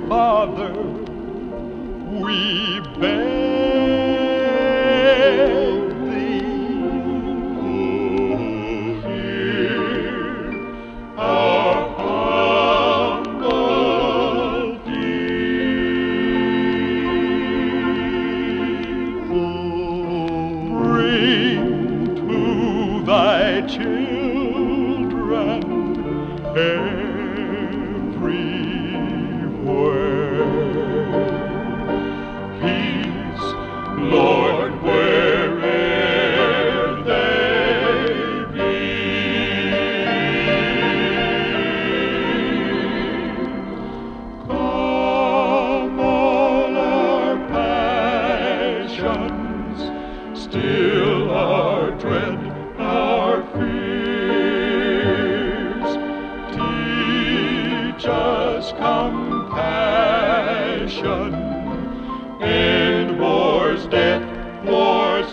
Father, we beg thee, oh, hear our humble plea. Bring to thy children everywhere peace, Lord, where'er they be. Come all our passions, still our dread, our fears. Teach us compassion, end war's death, war's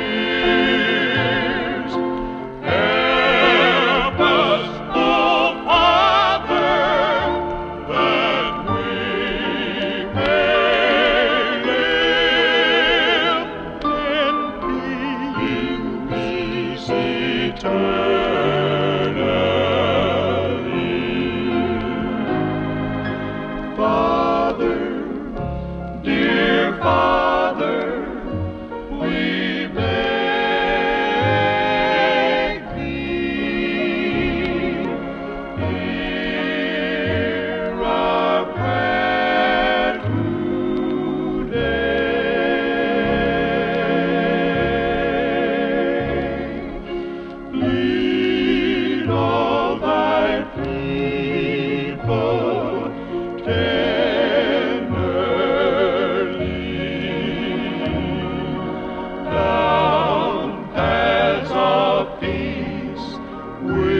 tears. Help us, O Father, that we may live in peace eternally. Father, dear Father, we beg thee, hear our prayer today. Lead all thy people tenderly down paths of peace, we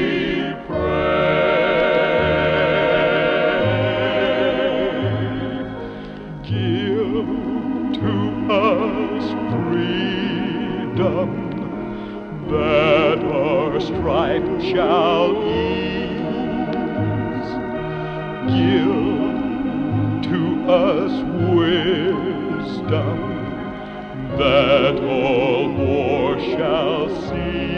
pray. Give to us freedom, that our strife shall ease. Give to us wisdom, that all war shall cease.